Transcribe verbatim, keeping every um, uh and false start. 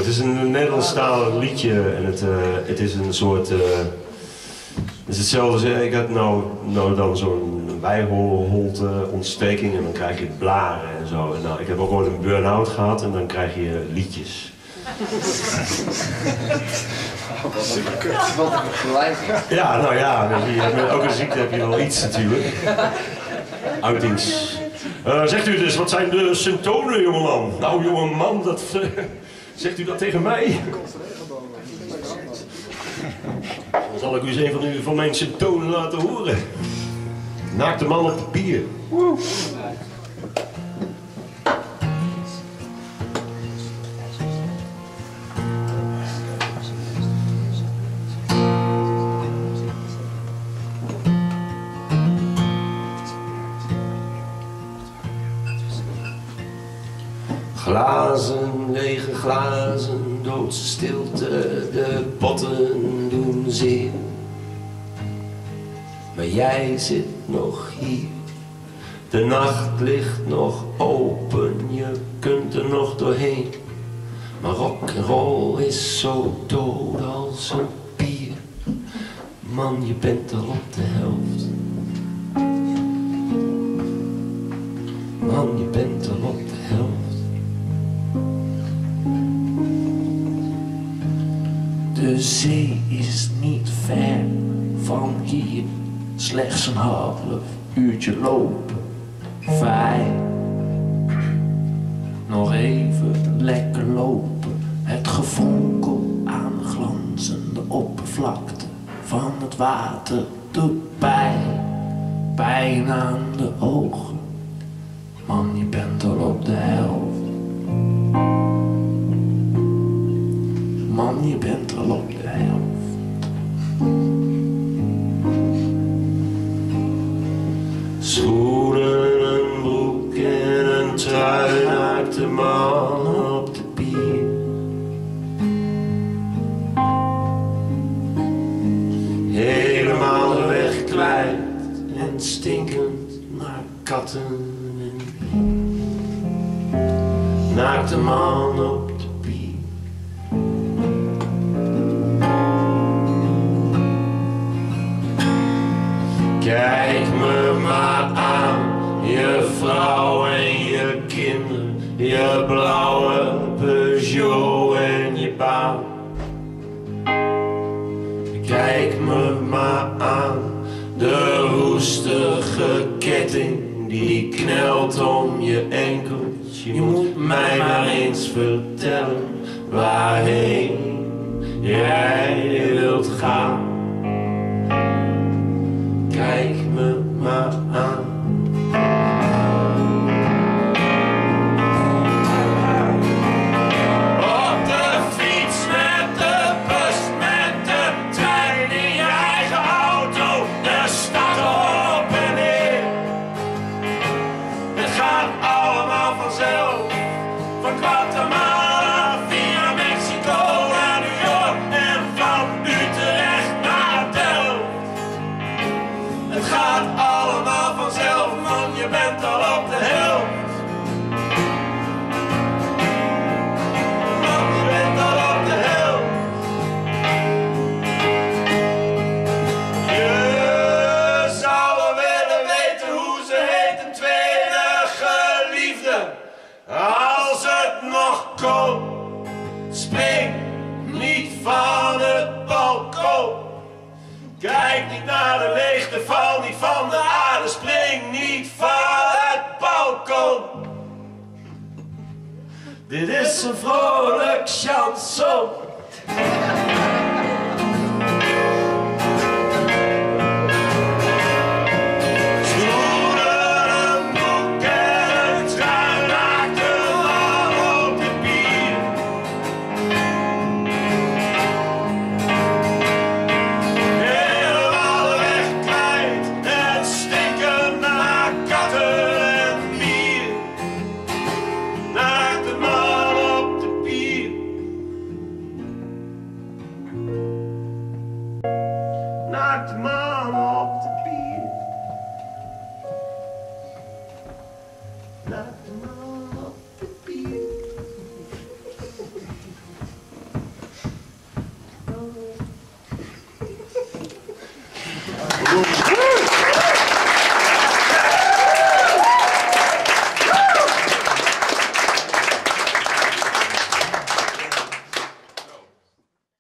Het is een Nederlandstalig liedje en het, uh, het is een soort... Uh, het is hetzelfde als, ik had nou, nou dan zo'n bijholte ontsteking en dan krijg je blaren en zo. En nou, ik heb ook ooit een burn-out gehad en dan krijg je liedjes. Wat een gelijk. Ja, nou ja, met elke ziekte heb je wel iets natuurlijk. Uitings. Uh, zegt u dus, wat zijn de symptomen, jongeman? Nou, jongeman, dat... Uh, zegt u dat tegen mij? Dan zal ik u eens een van, u, van mijn symptomen laten horen. Naakte man op papier. Woe. Glazen, lege glazen, doodse stilte, de potten doen zeer. Maar jij zit nog hier, de nacht ligt nog open, je kunt er nog doorheen. Maar rock'n'roll is zo dood als een bier. Man, je bent al op de helft. Man, je bent al op de helft. De zee is niet ver van hier, slechts een half uurtje lopen. Fijn, nog even lekker lopen. Het gefonkel aan de glanzende oppervlakte van het water doet pijn, pijn aan de ogen. Man, je bent al op de helft. Man, je bent al op de helft. Schoenen, een broek en een trui, naakte man op de pier. Helemaal de weg kwijt en stinkend naar katten en bier. Naakte man op de pier. Kijk me maar aan, je vrouw en je kinderen, je blauwe Peugeot en je baan. Kijk me maar aan, de roestige ketting die knelt om je enkels. Je moet mij maar eens vertellen waarheen jij wilt gaan. Kijk me maar aan. Op de fiets, met de bus, met de trein, in je eigen auto, de stad op en neer. Het gaat allemaal vanzelf, van Guatemala via Mexico naar New York en van Utrecht naar Delft. Het gaat allemaal vanzelf, man, je bent al op de helft. Man, je bent al op de helft. Je zou wel willen weten hoe ze heet, een tweede geliefde. Als het nog kon, spring niet van het balkon. Kijk niet naar de leegte, val niet van de aarde, spring niet van het balkon. Dit is een vrolijk chanson.